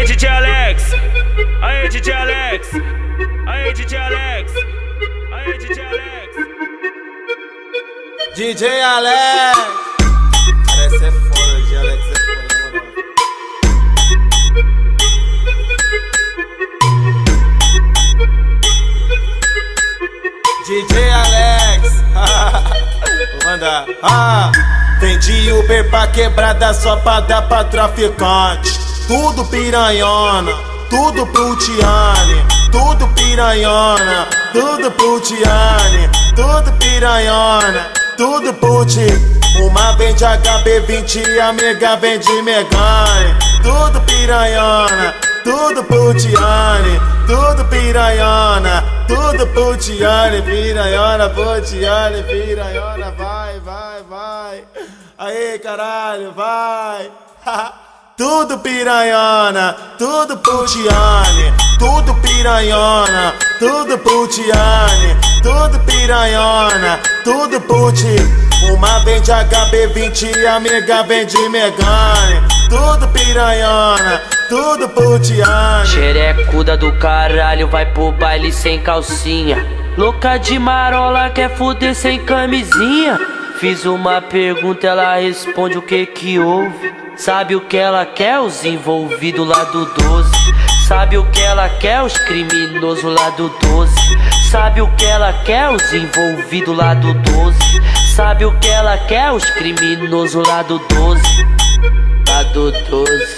Aí, DJ Alex. Aí, DJ Alex. Aí, DJ Alex. Aí, DJ Alex. DJ Alex. Parece é foda, DJ Alex é foda, DJ Alex. Vou mandar. Vendi Uber pra quebrada só pra dar pra traficante. Tudo piranhona, tudo pro Tiane. Tudo piranhona, tudo pro Tiane. Tudo piranhona, tudo pro Ti. Uma vende HB20, amiga vende Megane. Tudo piranhona, tudo pro Tiane. Tudo piranhona, tudo pro Tiane. Piranhona pro Tiane, piranhona, vai, vai, vai. Aê, caralho, vai. Tudo piranhona, tudo pro Tiane. Tudo piranhona, tudo pro Tiane. Tudo piranhona, tudo pro Ti. Uma vende HB20, amiga vende Megane. Tudo piranhona, tudo pro Tiane. Xerecuda do caralho, vai pro baile sem calcinha. Louca de marola, quer fuder sem camisinha. Fiz uma pergunta, ela responde o que houve. Sabe o que ela quer? Os envolvidos lá do 12. Sabe o que ela quer? Os criminosos lá do 12. Sabe o que ela quer? Os envolvidos lá do 12. Sabe o que ela quer? Os criminosos lá do 12. Lá do 12.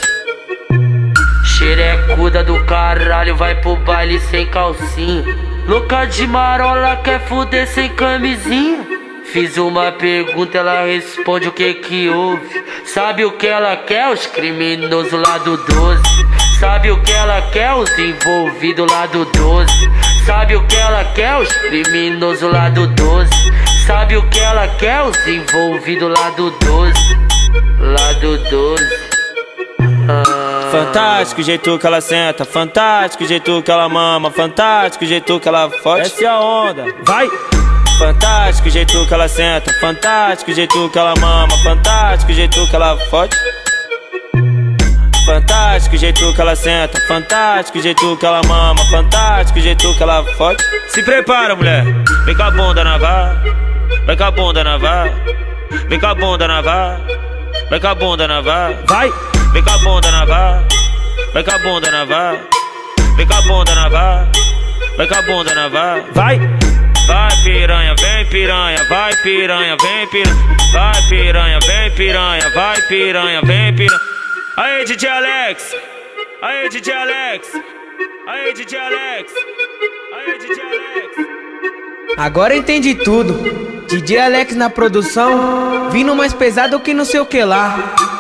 Xerecuda do caralho, vai pro baile sem calcinha. Louca de marola, quer fuder sem camisinha. Fiz uma pergunta, ela responde o que houve. Sabe o que ela quer? Os criminosos lá do 12. Sabe o que ela quer? Os envolvidos lá do 12. Sabe o que ela quer? Os criminosos lá do 12. Sabe o que ela quer? Os envolvidos lá do 12. Lá do 12. Fantástico o jeito que ela senta, fantástico o jeito que ela mama, fantástico o jeito que ela fode. Essa é a onda, vai! Fantástico o jeito que ela senta, fantástico o jeito que ela mama, fantástico o jeito que ela fode. Fantástico o jeito que ela senta, fantástico o jeito que ela mama, fantástico o jeito que ela fode. Se prepara, mulher, vem com a bunda na vá, vem com a bunda na vá, vem com a bunda na vá, vem com a bunda na vá, vai! Vem com a bunda na vá, vem com a bunda na vá, vem com a bunda na vá, vem com a bunda na vá, vai! Vai piranha, vem piranha, vai piranha, vem piranha. Vai piranha, vem piranha, vai piranha, vem piranha. Aí, DJ Alex. Aí, DJ Alex. Aí, DJ Alex. Aí, DJ Alex. Agora entendi tudo. DJ Alex na produção, vindo mais pesado que não sei o que lá.